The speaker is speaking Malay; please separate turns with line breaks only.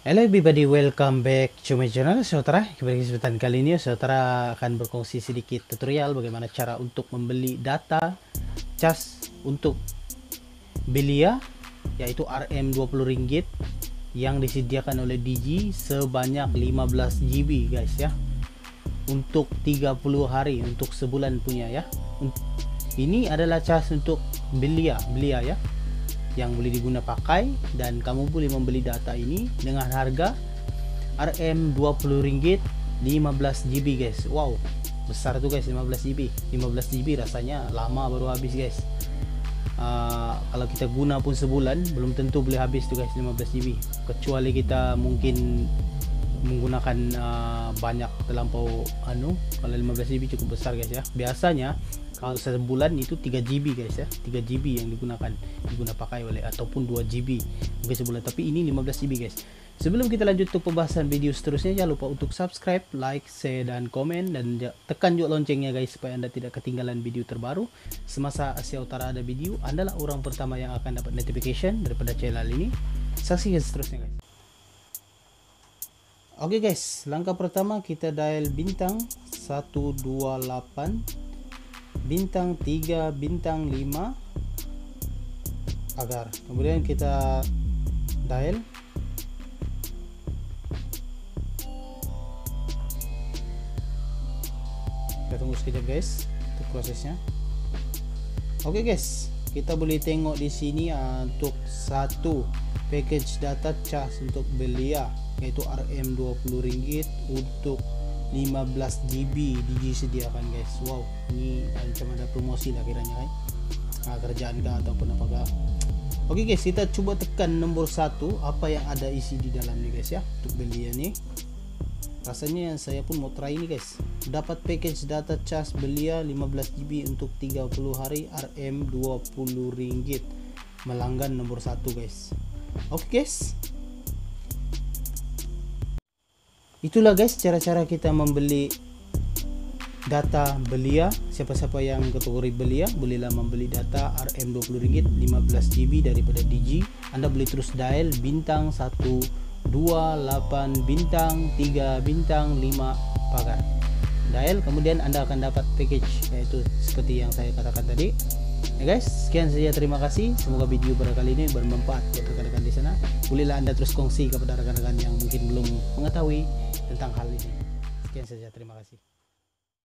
Hello everybody, welcome back to my channel. Saudara, pada kesempatan kali ini saudara akan berkongsi sedikit tutorial bagaimana cara untuk membeli data cas untuk Belia, yaitu Rp20 yang disediakan oleh Digi sebanyak 15 GB guys ya, untuk 30 hari, untuk sebulan punya ya. Ini adalah cas untuk Belia ya, yang boleh diguna pakai, dan kamu boleh membeli data ini dengan harga Rp20 15 GB guys. Wow, besar tuh guys, 15 GB rasanya lama baru habis guys. Kalau kita guna pun sebulan belum tentu boleh habis tuh guys 15 GB, kecuali kita mungkin menggunakan banyak terlampau kalau 15 GB cukup besar guys ya. Biasanya kalau sebulan itu 3 GB guys ya, 3 GB yang diguna pakai oleh, ataupun 2 GB mungkin sebulan, tapi ini 15 GB guys. Sebelum kita lanjut untuk pembahasan video seterusnya, jangan lupa untuk subscribe, like, share, dan komen, dan tekan juga loncengnya guys supaya Anda tidak ketinggalan video terbaru. Semasa Asia Utara ada video, Anda lah orang pertama yang akan dapat notification daripada channel ini. Saksikan seterusnya guys. Oke guys, langkah pertama kita dial bintang 128 bintang 3 bintang 5 agar, kemudian kita dial. Kita tunggu sekejap guys untuk prosesnya. Oke guys, kita boleh tengok di sini untuk satu package data cas untuk Belia, yaitu Rp20 untuk 15 GB Digi sediakan guys. Wow, ini macam ada promosi lah kiranya kan, kerjaan kah ataupun apakah. Oke guys, kita coba tekan nombor 1 apa yang ada isi di dalam nih guys ya, untuk Belia nih. Rasanya saya pun mau try ini guys. Dapat package data cas Belia 15 GB untuk 30 hari Rp20, melanggan nomor 1 guys. Oke guys, itulah guys cara-cara kita membeli data Belia. Siapa-siapa yang kategori Belia bolehlah membeli data Rp20 15 GB daripada Digi. Anda boleh terus dial bintang 128 bintang 3 bintang 5 pagar. Dial, kemudian Anda akan dapat package, yaitu seperti yang saya katakan tadi. Ya guys, sekian saja, terima kasih. Semoga video pada kali ini bermanfaat buat rekan-rekan di sana. Bolehlah Anda terus kongsi kepada rekan-rekan yang mungkin belum mengetahui tentang hal ini. Sekian saja, terima kasih.